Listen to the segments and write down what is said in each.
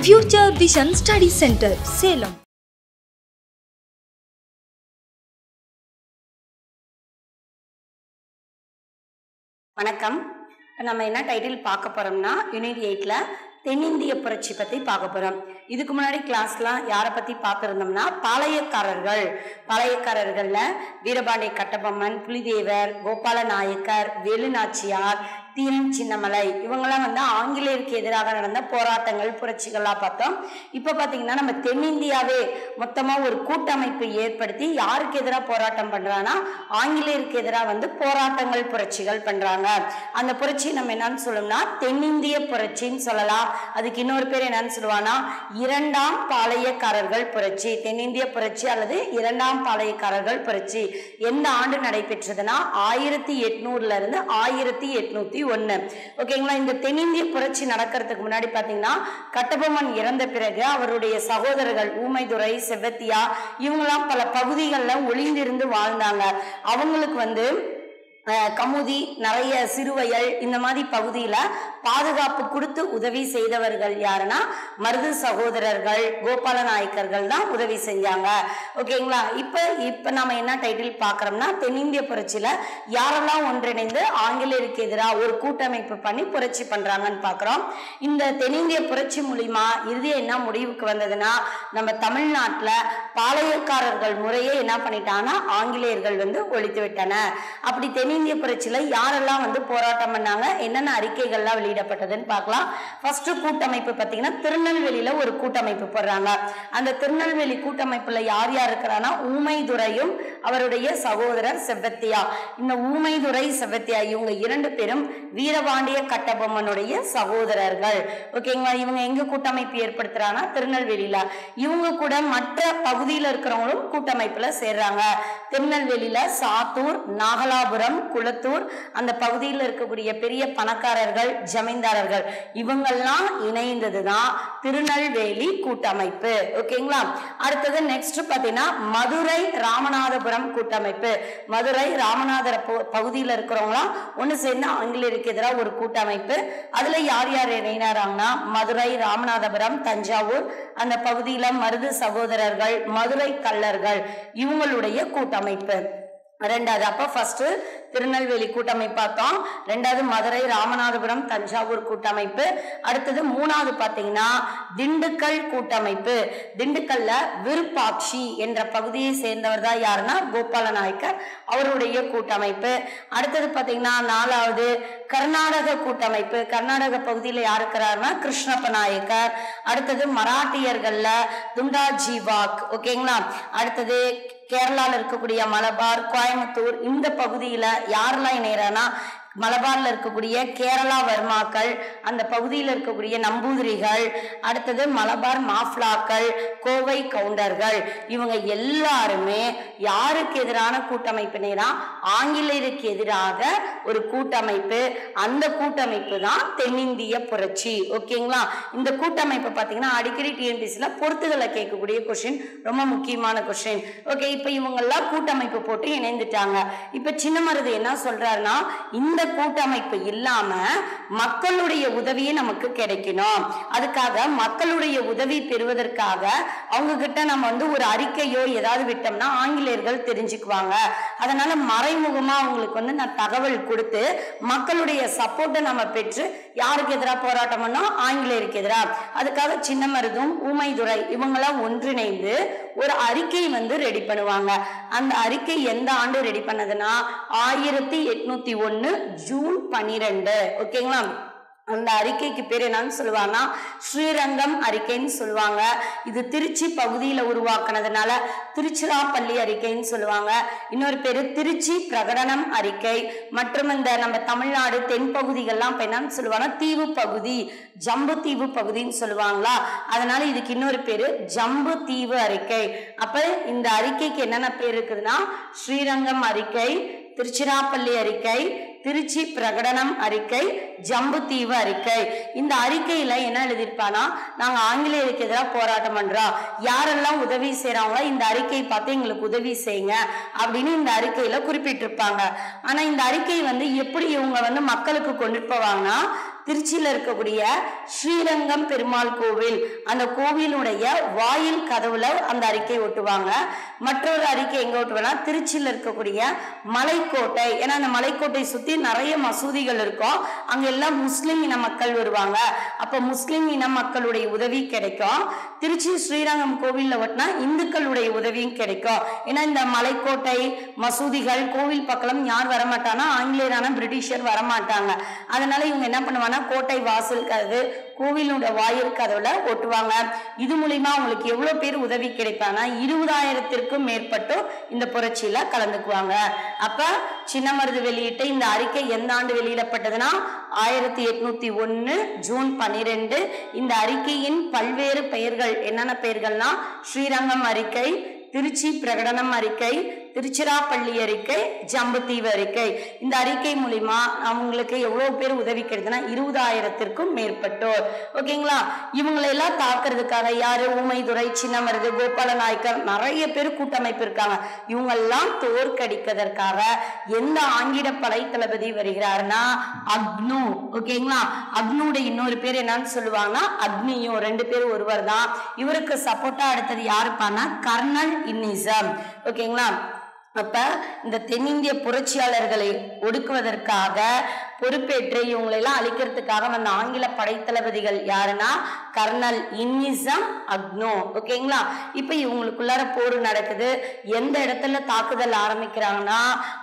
Future Vision Study Center, Salem. வணக்கம். நம்ம என்ன டைட்டில் பார்க்க போறோம்னா யூனிட் 8ல தென்னிந்திய புரட்சி பத்தி பார்க்க போறோம். இதுக்கு முன்னாடி கிளாஸ்லாம் யாரை பத்தி பார்த்திருந்தோம்னா பாளையக்காரர்கள்ல வீரபாண்டிய கட்டபொம்மன், புலிதேவர், கோபால நாயக்கர், வேலுநாச்சியார், தீரன் சின்னமலை இவங்கெல்லாம் ஆங்கிலேயருக்கு எதிராக நடந்த போராட்டங்கள் புரட்சிகள்லாம் பார்த்தோம். இப்ப பாத்தீங்கன்னா நம்ம தென்னிந்தியாவே மொத்தமா ஒரு கூட்டமைப்பு ஏற்படுத்தி யாருக்கு எதிராக போராட்டம் பண்றாங்கன்னா ஆங்கிலேயருக்கு எதிராக போராட்டங்கள் புரட்சிகள் பண்றாங்க. அந்த புரட்சி நம்ம என்னன்னு சொல்லணும்னா தென்னிந்திய புரட்சின்னு சொல்லலாம். அதுக்கு இன்னொரு பேர் என்னன்னு சொல்லுவாங்கன்னா இரண்டாம் பாளையக்காரர்கள் புரட்சி, தென்னிந்திய புரட்சி அல்லது இரண்டாம் பாளையக்காரர்கள் புரட்சி. எந்த ஆண்டு நடைபெற்றதுன்னா 1800 இருந்து 1801. ஓகேங்களா. இந்த தென்னிந்திய புரட்சி நடக்கிறதுக்கு முன்னாடி பாத்தீங்கன்னா கட்டபொம்மன் இறந்த பிறகு அவருடைய சகோதரர்கள் ஊமைதுரை, செவ்வத்தியா இவங்கெல்லாம் பல பகுதிகளில் ஒளிந்திருந்து வாழ்ந்தாங்க. அவங்களுக்கு கமுதி, நிறைய சிறுவயல் இந்த மாதிரி பகுதியில பாதுகாப்பு கொடுத்து உதவி செய்தவர்கள் யாருன்னா மருது சகோதரர்கள், கோபால நாயக்கர்கள் தான் உதவி செஞ்சாங்க. ஓகேங்களா. இப்ப நாம என்ன டைட்டில் பாக்குறோம்னா தென்னிந்திய புரட்சியில யாரெல்லாம் ஒன்றிணைந்து ஆங்கிலேயருக்கு எதிராக ஒரு கூட்டமைப்பு பண்ணி புரட்சி பண்றாங்கன்னு பாக்குறோம். இந்த தென்னிந்திய புரட்சி மூலியமா இறுதியா என்ன முடிவுக்கு வந்ததுன்னா நம்ம தமிழ்நாட்டுல பாளையக்காரர்கள் முறையே என்ன பண்ணிட்டாங்கன்னா ஆங்கிலேயர்கள் ஒழித்து விட்டன. அப்படி தென்னிந்திய புரட்சியில யாரெல்லாம் போராட்டம் பண்ணாங்க, என்னென்ன அறிக்கைகள்லாம் வெளியிடப்பட்டதுன்னு பார்க்கலாம். ஃபர்ஸ்ட் கூட்டமைப்பு பாத்தீங்கன்னா திருநெல்வேலியில ஒரு கூட்டமைப்பு போடுறாங்க. அந்த திருநெல்வேலி கூட்டமைப்புல யார் யார் இருக்கிறான்னா ஊமைதுரையும் அவருடைய சகோதரர் செவ்வத்தியா. இந்த ஊமைதுரை, செவ்வத்தியா இவங்க இரண்டு பேரும் வீரபாண்டிய கட்டபொம்மனுடைய சகோதரர்கள். ஓகேங்களா. இவங்க எங்க கூட்டமைப்பு ஏற்படுத்துறாங்கன்னா திருநெல்வேலியில. இவங்க கூட மற்ற பகுதியில் இருக்கிறவங்களும் கூட்டமைப்புல சேர்றாங்க. திருநெல்வேலியில சாத்தூர், நாகலாபுரம், குளத்தூர் அந்த பகுதியில் இருக்கக்கூடிய பெரிய பணக்காரர்கள், ஜமீன்தாரர்கள் இவங்கெல்லாம் இணைந்ததுதான் திருநெல்வேலி கூட்டமைப்பு. ஓகேங்களா. அடுத்தது நெக்ஸ்ட் பாத்தீங்கன்னா மதுரை ராமநாதபுரம் கூட்டமைப்பு. மதுரை ராமநாதர பகுதியில் இருக்கிறவங்களாம் ஒண்ணு சேர்ந்து ஆங்கிலேயருக்கு எதிராக ஒரு கூட்டமைப்பு. அதுல யார் யார் இணைனாராங்கன்னா மதுரை, ராமநாதபுரம், தஞ்சாவூர் அந்த பகுதியில மருது சகோதரர்கள், மதுரை கள்ளர்கள் இவங்களுடைய கூட்டமைப்பு. ரெண்டாவது அப்ப ஃபர்ஸ்ட் திருநெல்வேலி கூட்டமைப்பு பார்த்தோம். ரெண்டாவது மதுரை, ராமநாதபுரம், தஞ்சாவூர் கூட்டமைப்பு. அடுத்தது மூணாவது பாத்தீங்கன்னா திண்டுக்கல் கூட்டமைப்பு. திண்டுக்கல்ல விருப்பாட்சி என்ற பகுதியை சேர்ந்தவர் தான் யாருன்னா கோபால நாயக்கர், அவருடைய கூட்டமைப்பு. அடுத்தது பாத்தீங்கன்னா நாலாவது கர்நாடக கூட்டமைப்பு. கர்நாடக பகுதியில யார் இருக்கிறாருன்னா கிருஷ்ணப்ப நாயக்கர். அடுத்தது மராட்டியர்கள்ல துண்டாஜி வாக். ஓகேங்களா. அடுத்தது கேரளால இருக்கக்கூடிய மலபார், கோயம்புத்தூர் இந்த பகுதியில யாரெல்லாம் இணையறானா மலபார்ல இருக்கக்கூடிய கேரளா வர்மாக்கள், அந்த பகுதியில் இருக்கக்கூடிய நம்பூதிரிகள், அடுத்தது மலபார் மாஃப்லாக்கள், கோவை கவுண்டர்கள் இவங்க எல்லாருமே யாருக்கு எதிரான கூட்டமைப்புனா ஆங்கிலேயருக்கு எதிராக ஒரு கூட்டமைப்பு. அந்த கூட்டமைப்பு தான் தென்னிந்திய புரட்சி. ஓகேங்களா. இந்த கூட்டமைப்பு பாத்தீங்கன்னா அடிக்கடி TNPSCல பொறுத்துகளை கேட்கக்கூடிய கொஸ்டின், ரொம்ப முக்கியமான கொஸ்டின். ஓகே. இப்ப இவங்க எல்லாம் கூட்டமைப்பு போட்டு இணைந்துட்டாங்க. இப்ப சின்னமருது என்ன சொல்றாருன்னா இந்த கூட்டமைப்பு இல்லாம மக்களுடைய உதவியே நமக்கு கிடைக்கணும். அதுக்காக மக்களுடைய உதவி பெறுவதற்காக அவங்க கிட்ட நம்ம ஒரு அறிக்கையோ ஏதாவது விட்டோம்னா ஆங்கிலேயர்கள் தெரிஞ்சுக்குவாங்க. அதனால மறைமுகமா அவங்களுக்கு நான் தகவல் கொடுத்து மக்களுடைய சப்போர்ட்டை நம்ம பெற்று யாருக்கு எதிராக போராட்டம் பண்ணோம், ஆங்கிலேயருக்கு எதிராக. அதுக்காக சின்னமருதும் ஊமைதுரை இவங்கெல்லாம் ஒன்றிணைந்து ஒரு அறிக்கை ரெடி பண்ணுவாங்க. அந்த அறிக்கை எந்த ஆண்டு ரெடி பண்ணதுன்னா 1801 ஜூன் 12. ஓகேங்களா. அந்த அறிக்கைக்கு பேர் என்னன்னு சொல்லுவாங்கன்னா ஸ்ரீரங்கம் அறிக்கைன்னு சொல்லுவாங்க. இது திருச்சி பகுதியில உருவாக்குனதுனால திருச்சிராப்பள்ளி அறிக்கைன்னு சொல்லுவாங்க. இன்னொரு பேரு திருச்சி பிரகடனம் அறிக்கை. மற்றும் இந்த நம்ம தமிழ்நாடு தென்பகுதிகள்லாம் இப்ப என்னன்னு சொல்லுவாங்க தீவு பகுதி, ஜம்பு தீவு பகுதின்னு சொல்லுவாங்களா. அதனால இதுக்கு இன்னொரு பேரு ஜம்பு தீவு அறிக்கை. அப்ப இந்த அறிக்கைக்கு என்னென்ன பேர் இருக்குதுன்னா ஸ்ரீரங்கம் அறிக்கை, திருச்சிராப்பள்ளி அறிக்கை, திருச்சி பிரகடனம் அறிக்கை, ஜம்புத்தீவு அறிக்கை. இந்த அறிக்கையில என்ன எழுதியிருப்பானா நாங்க ஆங்கிலேயருக்கு எதிராக போராட்டம் பண்றோம், யாரெல்லாம் உதவி செய்யறாங்களோ இந்த அறிக்கை பார்த்து எங்களுக்கு உதவி செய்யுங்க அப்படின்னு இந்த அறிக்கையில குறிப்பிட்டிருப்பாங்க. ஆனா இந்த அறிக்கை எப்படி இவங்க மக்களுக்கு கொண்டுட்டு போவாங்கன்னா திருச்சியில இருக்கக்கூடிய ஸ்ரீரங்கம் பெருமாள் கோவில், அந்த கோவிலுடைய வாயில் கதவுல அந்த அறிக்கை ஒட்டுவாங்க. மற்றொரு அறிக்கை எங்க ஒட்டுவாங்கன்னா திருச்சியில இருக்கக்கூடிய மலைக்கோட்டை, ஏன்னா அந்த மலைக்கோட்டை சுத்தி நிறைய மசூதிகள் இருக்கும், அங்க எல்லாம் முஸ்லிம் இன மக்கள் வருவாங்க, அப்ப முஸ்லிம் இன மக்களுடைய உதவி கிடைக்கும். திருச்சி ஸ்ரீரங்கம் கோவில்ல ஒட்டினா இந்துக்களுடைய உதவியும் கிடைக்கும். ஏன்னா இந்த மலைக்கோட்டை மசூதிகள் கோவில் பக்கம் யார் வரமாட்டானா, ஆங்கிலேயரான பிரிட்டிஷர் வரமாட்டாங்க. அதனால இவங்க என்ன பண்ணுவாங்கன்னா கோட்டை வாசல் கதவு, கோவிலோட வாயில் கதவுல ஒட்டுவாங்க. இது மூலியமா உங்களுக்கு எவ்வளவு பேர் உதவி கிடைப்பாங்கன்னா 20,000த்திற்கும் மேற்பட்டோர் இந்த புரட்சியில கலந்துக்குவாங்க. அப்ப சின்னமருது வெளியிட்ட இந்த அறிக்கை எந்த ஆண்டு வெளியிடப்பட்டதுன்னா 1801 ஜூன் 12. இந்த அறிக்கையின் பல்வேறு பெயர்கள் என்னென்ன பெயர்கள்னா ஸ்ரீரங்கம் அறிக்கை, திருச்சி பிரகடனம் அறிக்கை, திருச்சிராப்பள்ளி அறிக்கை, ஜம்புத்தீவு அறிக்கை. இந்த அறிக்கை மூலியமா அவங்களுக்கு எவ்வளவு பேர் உதவி கிடைக்குதுன்னா 20,000த்திற்கும் மேற்பட்டோர். ஓகேங்களா? இவங்களை எல்லாம் தாக்குறதுக்காக யாரு, ஊமைதுரை, சின்னமருது, கோபால நாயக்கர், நிறைய பேர் கூட்டமைப்பு இருக்காங்க. இவங்க எல்லாம் தோற்கடிப்பதற்காக எந்த ஆங்கில படை தளபதி வருகிறாருன்னா அக்னு. ஓகேங்களா? அக்னுடைய இன்னொரு பேர் என்னன்னு சொல்லுவாங்கன்னா அக்னியும், 2 பேர் ஒருவர் தான். இவருக்கு சப்போர்ட்டா அடுத்தது யாருப்பான்னா கர்னல் இன்னிசம். ஓகேங்களா? அப்ப இந்த தென்னிந்திய புரட்சியாளர்களை ஒடுக்குவதற்காக பொறுப்பேற்று இவங்களை எல்லாம் அழிக்கிறதுக்காக வந்த ஆங்கில படைத்தளபதிகள் யாருன்னா கர்னல் இன்னிசம், அக்னோ. ஓகேங்களா? இப்ப இவங்களுக்குள்ளார போர் நடக்குது. எந்த இடத்துல தாக்குதல் ஆரம்பிக்கிறாங்கன்னா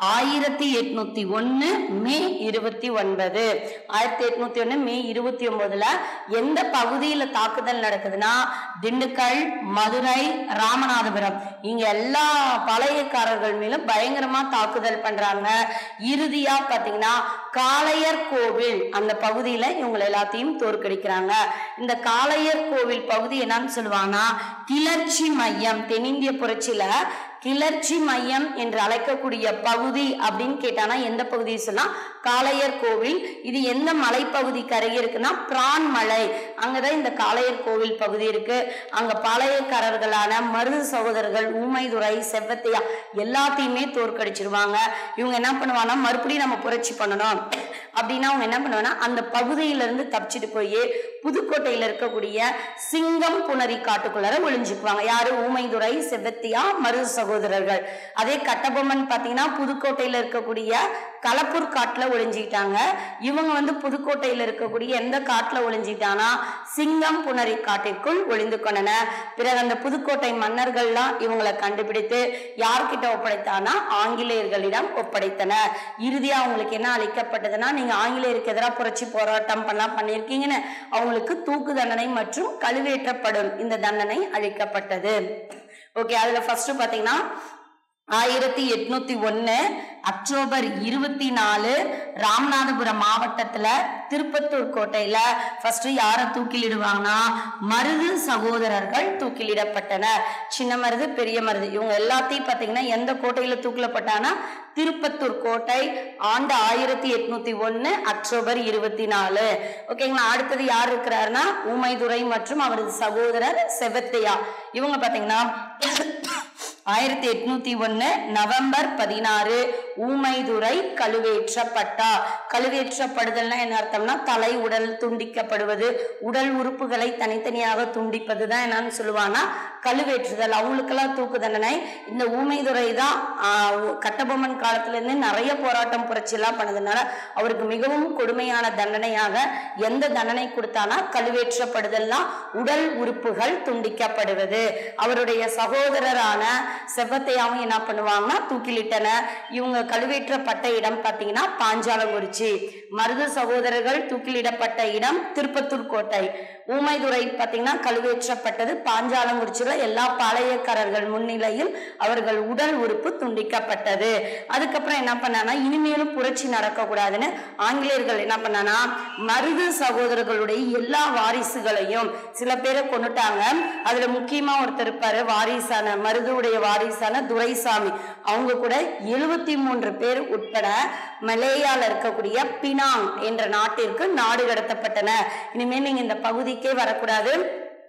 1801 மே 29. 1801 மே 29ல எந்த பகுதியில தாக்குதல் நடக்குதுன்னா திண்டுக்கல், மதுரை, ராமநாதபுரம், இங்க எல்லா பாளையக்காரர்கள் மேலும் பயங்கரமா தாக்குதல் பண்றாங்க. இறுதியா பாத்தீங்கன்னா காளையர் கோவில் அந்த பகுதியில இவங்க எல்லாத்தையும் தோற்கடிக்கிறாங்க. இந்த காளையர் கோவில் பகுதி என்னன்னு சொல்லுவாங்கன்னா கிளர்ச்சி மையம். தென்னிந்திய புரட்சியில கிளர்ச்சி மையம் என்று அழைக்கக்கூடிய பகுதி அப்படின்னு கேட்டானா எந்த பகுதி சொல்லலாம்? காளையர் கோவில். இது எந்த மலைப்பகுதி கரை இருக்குன்னா பிரான் மலை, அங்கதான் இந்த காளையர் கோவில் பகுதி இருக்கு. அங்க பாளையக்காரர்களான மருது சகோதரர்கள், ஊமைதுரை, செவ்வத்தையா எல்லாத்தையுமே தோற்கடிச்சிருவாங்க. இவங்க என்ன பண்ணுவாங்கன்னா மறுபடியும் நம்ம புரட்சி பண்ணணும் அப்படின்னா அவங்க என்ன பண்ணுவாங்கன்னா அந்த பகுதியில இருந்து தப்பிச்சுட்டு போய் புதுக்கோட்டையில இருக்கக்கூடிய சிங்கம் புனரி காட்டுக்குள்ளார ஒளிஞ்சுக்குவாங்க. யாரு? ஊமைதுரை, செவ்வத்தியா, மருது சகோதரர்கள். அதே கட்டபொம்மன் பாத்தீங்கன்னா புதுக்கோட்டையில இருக்கக்கூடிய களப்பூர் காட்டுல ஒளிஞ்சிட்டாங்க. இவங்க புதுக்கோட்டையில இருக்கக்கூடிய எந்த காட்டுல ஒளிஞ்சிட்டானா சிங்கம் புனரி காட்டிற்குள் ஒளிந்து கொண்டன. பிறகு அந்த புதுக்கோட்டை மன்னர்கள்லாம் இவங்களை கண்டுபிடித்து யார்கிட்ட ஒப்படைத்தானா ஆங்கிலேயர்களிடம் ஒப்படைத்தனர். இறுதியா அவங்களுக்கு என்ன அளிக்கப்பட்டதுன்னா, நீங்க ஆங்கிலேயருக்கு எதிராக புரட்சி போராட்டம் பண்ணியிருக்கீங்கன்னு அவங்களுக்கு தூக்கு தண்டனை மற்றும் கழுவேற்றப்படும் இந்த தண்டனை அளிக்கப்பட்டது. ஓகே, அதுல ஃபர்ஸ்ட் பாத்தீங்கன்னா 1801 அக்டோபர் 24 ராமநாதபுரம் மாவட்டத்துல திருப்பத்தூர் கோட்டையில ஃபர்ஸ்ட் யார தூக்கிலிடுவாங்கன்னா மருது சகோதரர்கள் தூக்கிலிடப்பட்டனர். சின்ன மருது, பெரிய மருது இவங்க எல்லாத்தையும் பாத்தீங்கன்னா எந்த கோட்டையில தூக்கிலப்பட்டானா திருப்பத்தூர் கோட்டை. ஆண்டு 1801 அக்டோபர் 24. ஓகேங்களா? அடுத்தது யார் இருக்கிறாருன்னா ஊமைதுரை மற்றும் அவரது சகோதரர் செவத்தையா. இவங்க பாத்தீங்கன்னா 1801 நவம்பர் 16 ஊமைதுரை கழுவேற்றப்பட்டார். கழுவேற்றப்படுதல்னா என்ன அர்த்தம்னா தலை உடல் துண்டிக்கப்படுவது, உடல் உறுப்புகளை தனித்தனியாக துண்டிப்பதுதான் என்னன்னு சொல்லுவாங்கன்னா கழுவேற்றுதல். அவங்களுக்கெல்லாம் தூக்கு தண்டனை. இந்த ஊமைதுரை தான் கட்டபொம்மன் காலத்துல இருந்து நிறைய போராட்டம் புரட்சி எல்லாம் பண்ணதுனால அவருக்கு மிகவும் கொடுமையான தண்டனையாக எந்த தண்டனை கொடுத்தானா கழுவேற்றப்படுதல்னா உடல் உறுப்புகள் துண்டிக்கப்படுவது. அவருடைய சகோதரரான செவ்வத்தையாவும் என்ன பண்ணுவாங்கன்னா தூக்கிலிட்டனர். இவங்க கழுவேற்றப்பட்ட இடம் பாத்தீங்கன்னா பாஞ்சாலங்குறிச்சி. மருது சகோதரர்கள் தூக்கிலிடப்பட்ட இடம் திருப்பத்தூர் கோட்டை. ஊமைதுரை பாத்தீங்கன்னா கழுவேற்றப்பட்டது பாஞ்சாலங்குறிச்சியில எல்லா பாளையக்காரர்கள் முன்னிலையில் அவர்கள் உடல் உறுப்பு துண்டிக்கப்பட்டது. அதுக்கப்புறம் என்ன பண்ணானா இனிமேலும் புரட்சி நடக்க கூடாதுன்னு ஆங்கிலேயர்கள் என்ன பண்ணானா மருது சகோதரர்களுடைய எல்லா வாரிசுகளையும் சில பேரை கொண்டுட்டாங்க. அதுல முக்கியமா ஒருத்தர் இருப்பாரு வாரிசான மருதுடைய வாரிசான துரைசாமி. அவங்க கூட 73 பேர் உட்பட மலேயால இருக்கக்கூடிய பினாங் என்ற நாட்டிற்கு நாடு கடத்தப்பட்டன. இனிமேல் நீங்க இந்த பகுதிக்கே வரக்கூடாது,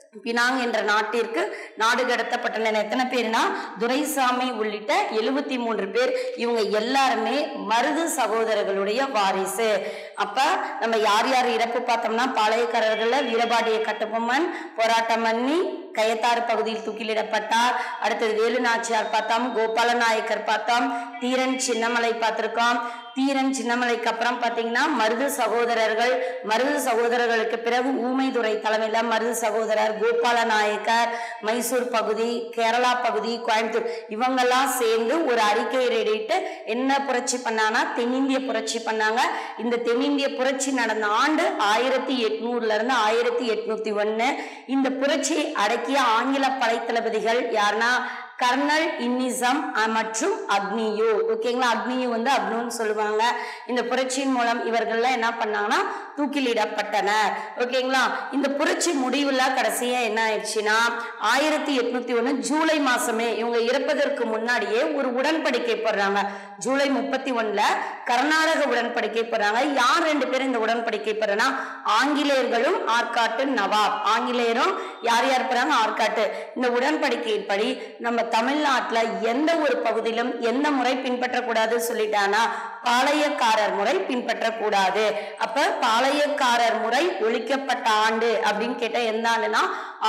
பினாங் என்ற நாட்டிற்கு நாடு கடத்தப்பட்டனர். எத்தனை பேர்னா துரைசாமி உள்ளிட்ட 73 பேர். இவங்க எல்லாருமே மருது சகோதரர்களுடைய வாரிசு. அப்ப நம்ம யார் யார் இறப்பு பார்த்தோம்னா பாளையக்காரர்கள்ல வீரபாண்டிய கட்டபொம்மன் போராட்டம் பண்ணி கயத்தாறு பகுதியில் தூக்கிலிடப்பட்டார். அடுத்தது வேலு நாச்சியார் பார்த்தோம், கோபால நாயக்கர் பார்த்தோம், தீரன் சின்னமலை பார்த்திருக்கோம். தீரன் சின்னமலைக்கு அப்புறம் பாத்தீங்கன்னா மருது சகோதரர்கள், மருது சகோதரர்களுக்கு பிறகு ஊமைதுரை தலைமையில மருது சகோதரர், கோபால நாயக்கர், மைசூர் பகுதி, கேரளா பகுதி, கோயம்புத்தூர் இவங்கெல்லாம் சேர்ந்து ஒரு அறிக்கை வெளியிட்டு என்ன புரட்சி பண்ணாங்கன்னா தென்னிந்திய புரட்சி பண்ணாங்க. இந்த தென்னிந்திய புரட்சி நடந்த ஆண்டு 1800 இருந்து 1801. இந்த புரட்சியை அடக்கிய ஆங்கில படைத்தளபதிகள் யாருன்னா கர்னல் இன்னிசம் மற்றும் அக்னியு. ஓகேங்களா, அக்னியு வந்து அப்னூன்னு சொல்லுவாங்க. இந்த புரட்சியின் மூலம் இவர்கள்லாம் என்ன பண்ணாங்கன்னா தூக்கிலிடப்பட்டனர். ஓகேங்களா, இந்த புரட்சி முடிவுல கடைசியா என்ன ஆயிடுச்சுன்னா 1801 ஜூலை மாசமே இவங்க இறப்பதற்கு முன்னாடியே ஒரு உடன்படிக்கை போடுறாங்க. ஜூலை 31 கர்நாடக உடன்படிக்கை போடுறாங்க. யார் 2 பேரும் இந்த உடன்படிக்கை போடுறா? ஆங்கிலேயர்களும் ஆற்காட்டு நவாப். ஆங்கிலேயரும் யார் யார் போறாங்க? ஆற்காட்டு. இந்த உடன்படிக்கையின்படி நம்ம தமிழ்நாட்டுல எந்த ஒரு பகுதியிலும் எந்த முறை பின்பற்றக்கூடாது சொல்லிட்டானா பாளையக்காரர் முறை பின்பற்றக்கூடாது. அப்ப பாளையக்காரர் முறை ஒழிக்கப்பட்ட ஆண்டு அப்படின்னு கேட்ட எந்த ஆண்டுனா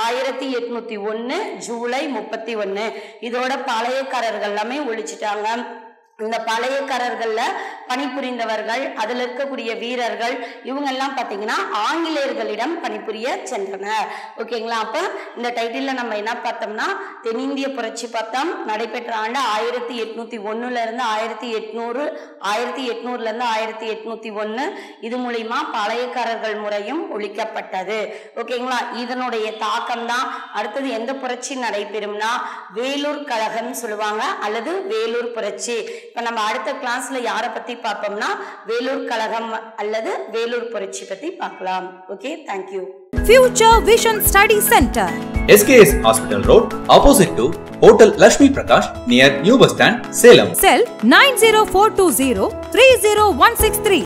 1801 ஜூலை 31. இதோட பாளையக்காரர்கள் எல்லாமே ஒழிச்சிட்டாங்க. இந்த பழையக்காரர்கள்ல பணிபுரிந்தவர்கள், அதுல இருக்கக்கூடிய வீரர்கள் இவங்க எல்லாம் பாத்தீங்கன்னா ஆங்கிலேயர்களிடம் பணிபுரிய சென்றனர். ஓகேங்களா, அப்ப இந்த டைட்டில்ல நம்ம என்ன பார்த்தோம்னா தென்னிந்திய புரட்சி பார்த்தோம். நடைபெற்ற ஆண்டு 1801 இருந்து 1800, 1800 இருந்து 1801. இது மூலியமா பாளையக்காரர்கள் முறையும் ஒழிக்கப்பட்டது. ஓகேங்களா, இதனுடைய தாக்கம் தான் அடுத்தது எந்த புரட்சி நடைபெறும்னா வேலூர் கழகம் சொல்லுவாங்க அல்லது வேலூர் புரட்சி. இப்ப நம்ம அடுத்த கிளாஸ்ல யாரை பத்தி பார்ப்போம்னா வேலூர் கழகம் அல்லது வேலூர் புரட்சி பத்தி பார்க்கலாம். Okay, thank you. Future Vision Study Center, SKS Hospital Road, opposite to Hotel Lakshmi Prakash, near New Bus Stand, Salem. Cell 90420 30163.